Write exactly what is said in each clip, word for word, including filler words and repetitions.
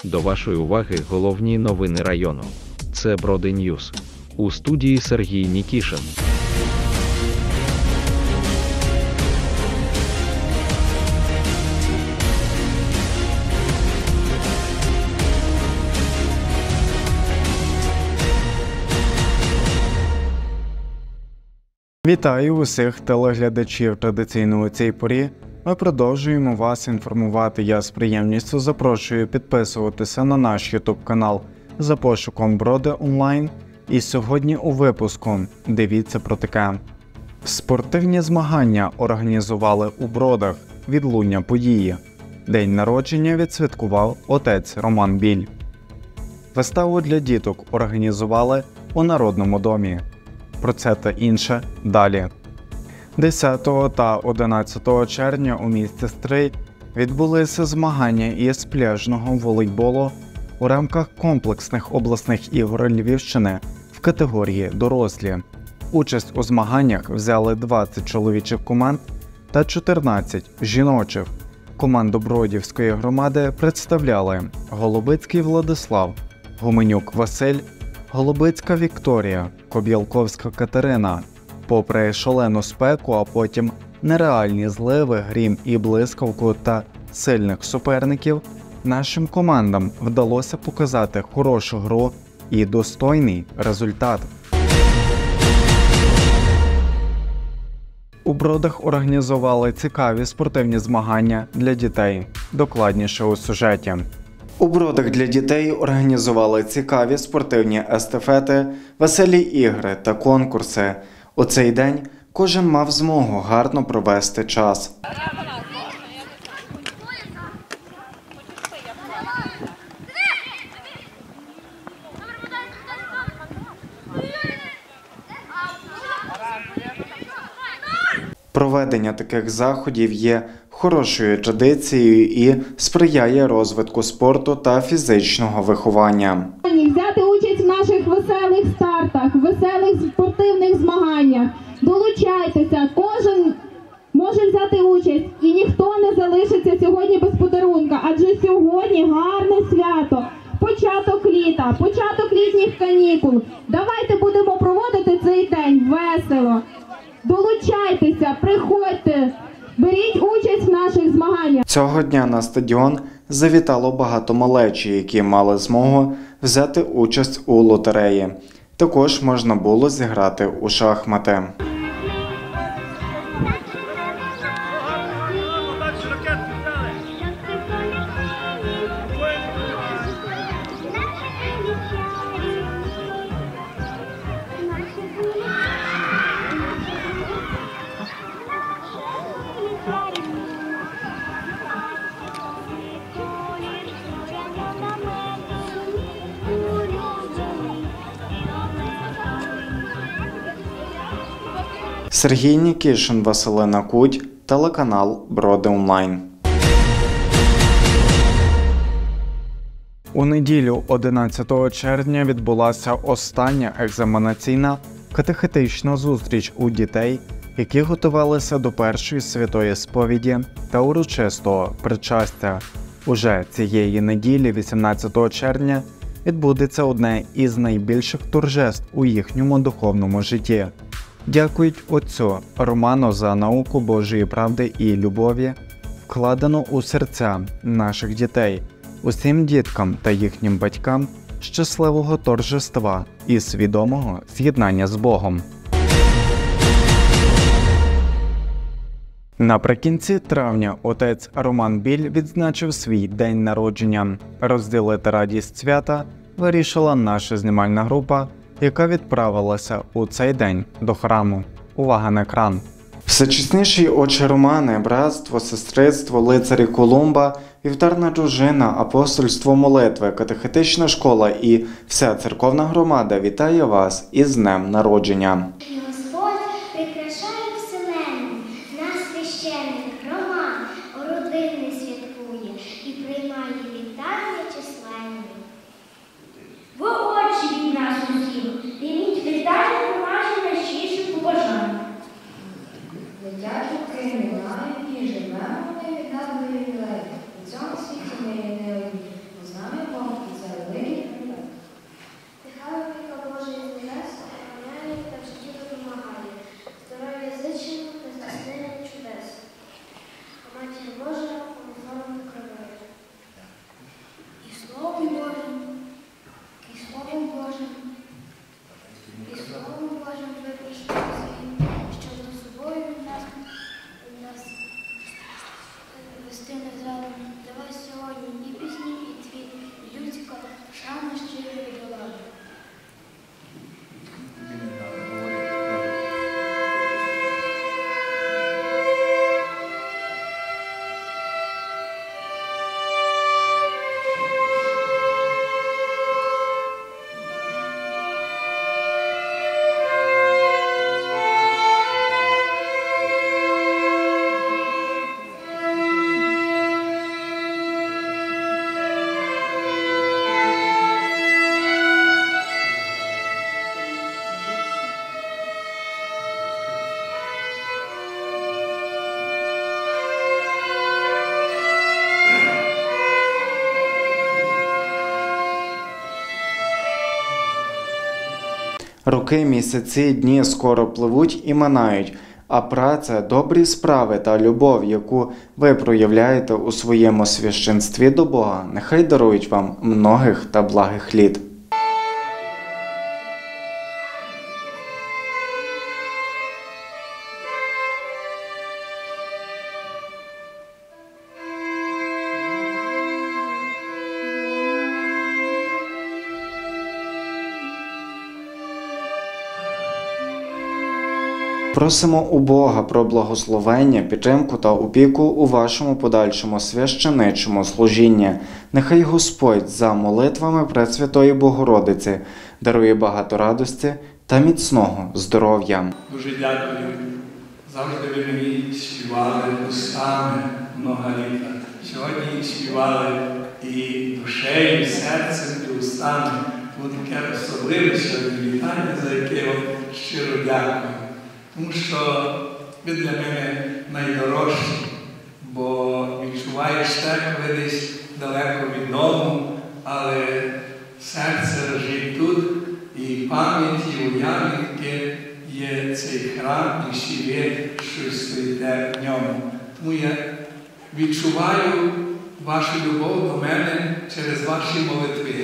До вашої уваги головні новини району. Це Броди Ньюс. У студії Сергій Нікішин. Вітаю усіх телеглядачів. Традиційно у цій порі ми продовжуємо вас інформувати. Я з приємністю запрошую підписуватися на наш ютуб канал за пошуком Броди онлайн. І сьогодні у випуску дивіться про таке. Спортивні змагання організували у Бродах. Відлуння події. День народження відсвяткував отець Роман Біль. Виставу для діток організували у Народному домі. Про це та інше далі. десятого та одинадцятого червня у місті Стрий відбулися змагання із пляжного волейболу у рамках комплексних обласних ігор Львівщини в категорії «Дорослі». Участь у змаганнях взяли двадцять чоловічих команд та чотирнадцять жіночих. Команду Бродівської громади представляли Голубицький Владислав, Гуменюк Василь, Голубицька Вікторія, Коб'ялковська Катерина. Попри шалену спеку, а потім нереальні зливи, грім і блискавку та сильних суперників, нашим командам вдалося показати хорошу гру і достойний результат. У Бродах організували цікаві спортивні змагання для дітей. Докладніше у сюжеті. У Бродах для дітей організували цікаві спортивні естафети, веселі ігри та конкурси. У цей день кожен мав змогу гарно провести час. Проведення таких заходів є хорошою традицією і сприяє розвитку спорту та фізичного виховання. Взяти участь в наших веселих стартах, веселих спортивних змаганнях. Долучайтеся, кожен може взяти участь і ніхто не залишиться сьогодні без подарунка, адже сьогодні гарне свято, початок літа, початок літніх канікул. Давайте будемо проводити цей день весело. Долучайтеся, приходьте, беріть участь в наших змаганнях. Цього дня на стадіон завітало багато малечі, які мали змогу взяти участь у лотереї. Також можна було зіграти у шахмати. Сергій Нікішин, Василина Куть, телеканал Броди онлайн. У неділю одинадцятого червня відбулася остання екзаменаційна катехетична зустріч у дітей, які готувалися до першої святої сповіді та урочистого причастя. Уже цієї неділі, вісімнадцятого червня, відбудеться одне із найбільших торжеств у їхньому духовному житті. Дякують отцю Роману за науку Божої правди і любові, вкладену у серця наших дітей, усім діткам та їхнім батькам щасливого торжества і свідомого з'єднання з Богом. Наприкінці травня отець Роман Біль відзначив свій день народження. Розділити радість свята вирішила наша знімальна група, яка відправилася у цей день до храму. Увага на екран. Всечесніші отче Романе, братство, сестринство, лицарі Колумба, вівтарна дружина, апостольство молитви, катехетична школа і вся церковна громада вітає вас із днем народження. Господь прикрашає вселенну, нас священник Роман у родини святкує і приймає вітання численні. Ви очі від нас усіх, прийміть вітання про наші найщиріші побажання. Дитячі кини мають і живемо, не віддали ювілеї. У цьому світі ми не одні, бо з нами Бог Роки, місяці, дні скоро пливуть і минають, а праця, добрі справи та любов, яку ви проявляєте у своєму священстві до Бога, нехай дарують вам многих та благих літ. Просимо у Бога про благословення, підтримку та опіку у вашому подальшому священичому служінні. Нехай Господь за молитвами Пресвятої Богородиці дарує багато радості та міцного здоров'я. Дуже дякую. Завжди ви мені співали устами много літа. Сьогодні співали і душею, і серцем, і устами. Тому таке особливе сьогодні вітання, за яке я вам щиро дякую. Тому що ви для мене найдорожчі, бо відчуваєш те, коли десь далеко від дому, але серце лежить тут, і пам'яті, і уявники є цей храм, і всі ви, що стоїте в ньому. Тому я відчуваю вашу любов до мене через ваші молитви.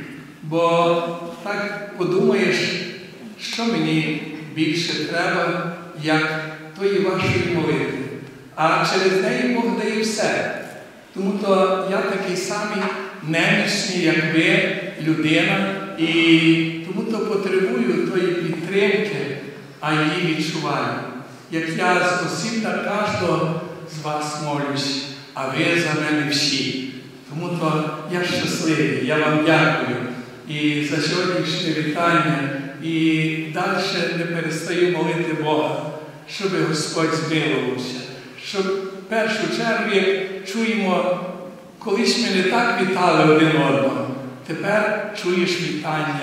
Бо так подумаєш, що мені більше треба, як тої вашої молитви. А через неї Бог дає все. Тому то я такий самий немічний, як ви, людина, і тому то потребую тої підтримки, а її відчуваю. Як я з усім та кожного з вас молюсь, а ви за мене всі. Тому то я щасливий, я вам дякую і за сьогоднішнє вітання, і далі не перестаю молити Бога, щоб Господь змилувався, щоб в першу чергу, як чуємо, колись ми не так вітали один одного, тепер чуєш вітання,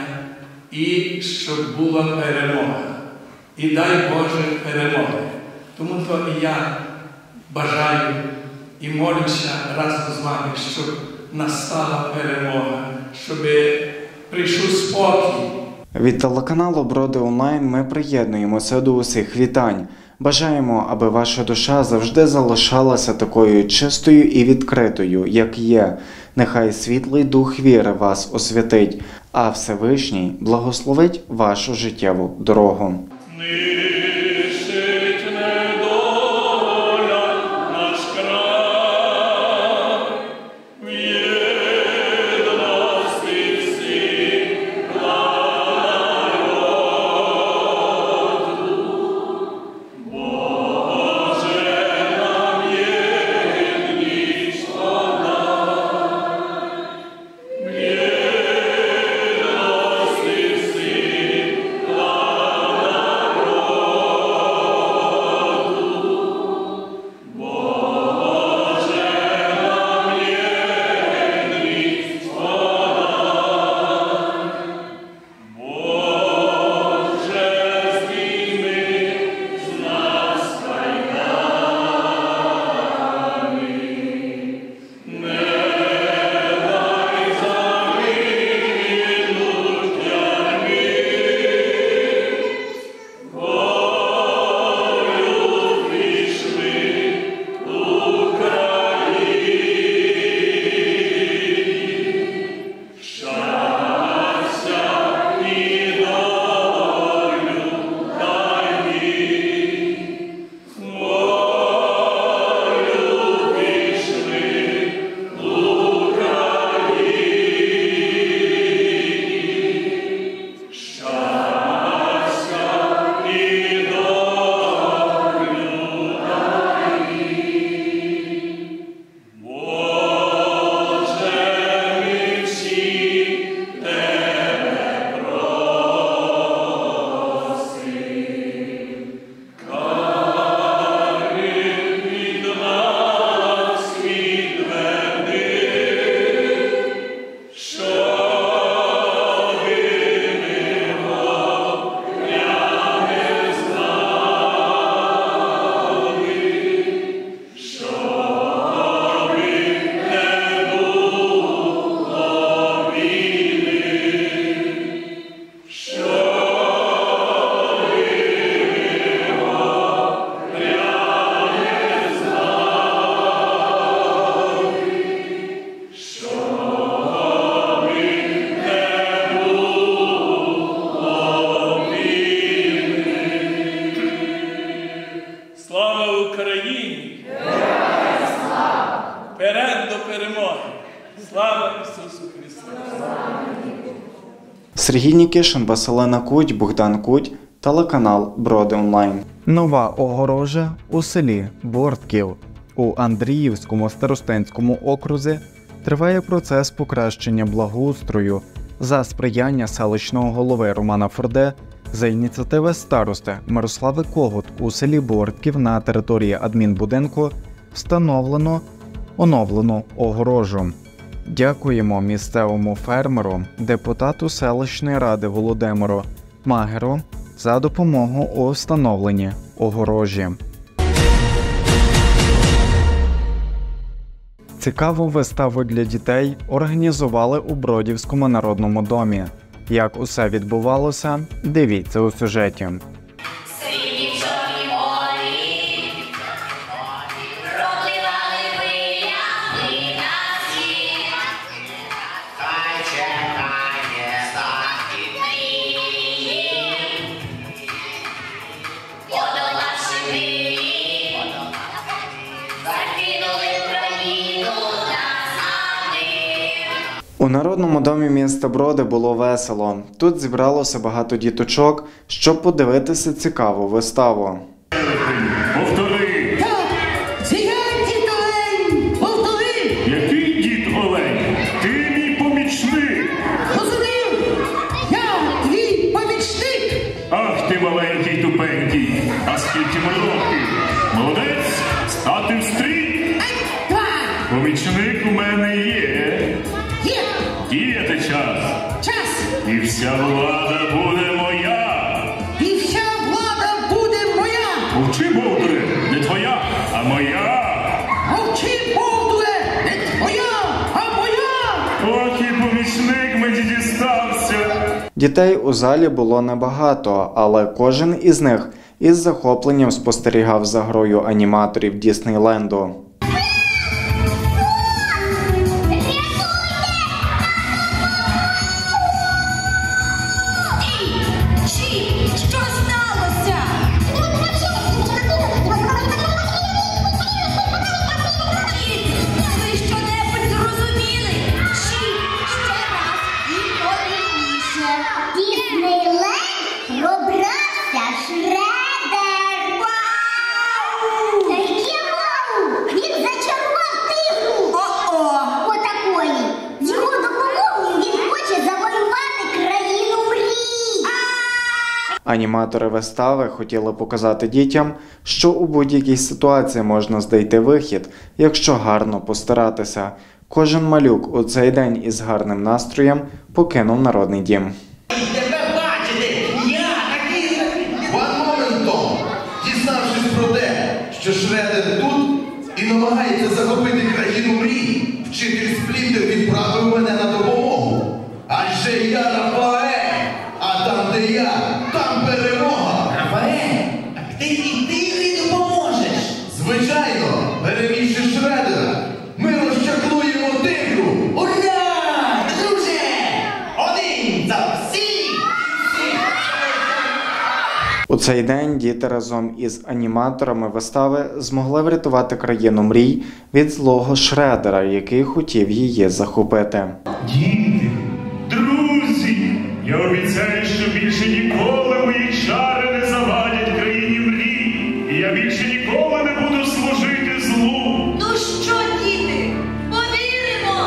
і щоб була перемога. І дай Боже перемоги. Тому то і я бажаю і молюся разом з вами, щоб настала перемога, щоб прийшов спокій. Від телеканалу Броди Онлайн ми приєднуємося до усіх вітань. Бажаємо, аби ваша душа завжди залишалася такою чистою і відкритою, як є. Нехай світлий дух віри вас освятить, а Всевишній благословить вашу життєву дорогу. перемоги. Слава Ісусу Христу! Сергій Нікішин, Василина Куть, Богдан Куть, телеканал Броди Онлайн. Нова огорожа у селі Бортків. У Андріївському старостинському окрузі триває процес покращення благоустрою за сприяння селищного голови Романа Форде, за ініціативи старости Мирослави Когут у селі Бортків на території адмінбудинку встановлено оновлену огорожу. Дякуємо місцевому фермеру, депутату селищної ради Володимиру Магеру за допомогу у встановленні огорожі. Цікаву виставу для дітей організували у Бродівському народному домі. Як усе відбувалося, дивіться у сюжеті. У Народному домі міста Броди було весело. Тут зібралося багато діточок, щоб подивитися цікаву виставу. Повтори! Так! Це я, дід Олень! Повтори! Який дід Олень? Ти мій помічник! Розумів! Я твій помічник! Ах ти маленький тупенький! А скільки мені років? Молодець? Стати в стрій? Ай, так! Помічник у мене є. Є! Діяти час. Час! І вся влада буде моя. І вся влада буде моя! Мовчи, бовдуре, не твоя, а моя. Мовчи, бовдуре! Не твоя, а моя! Ох, і помічник мені дістався. Дітей у залі було небагато, але кожен із них із захопленням спостерігав за грою аніматорів Діснейленду. Що сталося? Діти, ви що-небудь зрозуміли? Ще, ще раз і повільніше. Діснейленд пробрався Шредер. Вау! Та яке вау! Він зачарував тигру. О-о! Отакої. З його допомогою він хоче завоювати країну мрій. Аніматори вистави хотіли показати дітям, що у будь-якій ситуації можна знайти вихід, якщо гарно постаратися. Кожен малюк у цей день із гарним настроєм покинув народний дім. Тебе бачити! Я такий... One moment, Том. Дізнавшись про те, що Шредер тут і намагається захопити країну мрій, вчитель Сплінтер відправив мене на допомогу. Адже я Рафаель, а там, де я, там перемога. Рафаель, ти і ти допоможеш! Звичайно, перемігши Шредера, ми розчаклуємо тигру. Ура! Друже! Один за всіх! У цей день діти разом із аніматорами вистави змогли врятувати країну мрій від злого Шредера, який хотів її захопити. Діти, друзі, я обіцяю, що більше ніколи мої чари не завадять країні мрій. І я більше ніколи не буду служити злу. Ну що, діти, повіримо?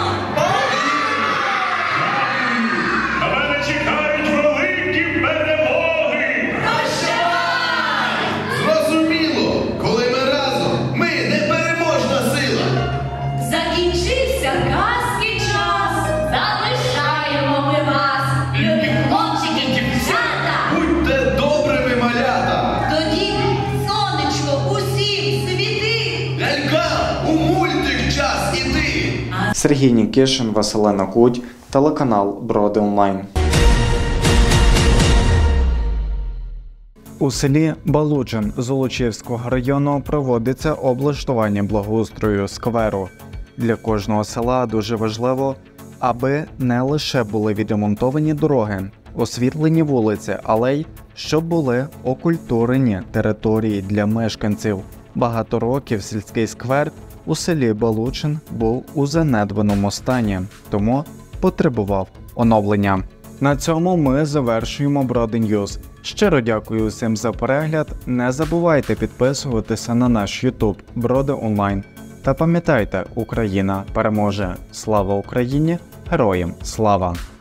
На мене чекають великі перемоги. Прощай! Зрозуміло, коли ми разом, ми непереможна сила. Закінчився казки час. Залишаємо ми вас, любі хлопчики, дівчата. Будьте добрими, малята. Тоді, сонечко, усім світи. Лялька, у мультик час іти. Сергій Нікішин, Василина Куть, телеканал Броди Онлайн. У селі Балучин Золочівського району проводиться облаштування благоустрою скверу. Для кожного села дуже важливо, аби не лише були відремонтовані дороги, освітлені вулиці, але й щоб були окультурені території для мешканців. Багато років сільський сквер у селі Балучин був у занедбаному стані, тому потребував оновлення. На цьому ми завершуємо Броди Ньюс. Щиро дякую усім за перегляд, не забувайте підписуватися на наш YouTube Броди Онлайн. Та пам'ятайте, Україна переможе! Слава Україні! Героям слава!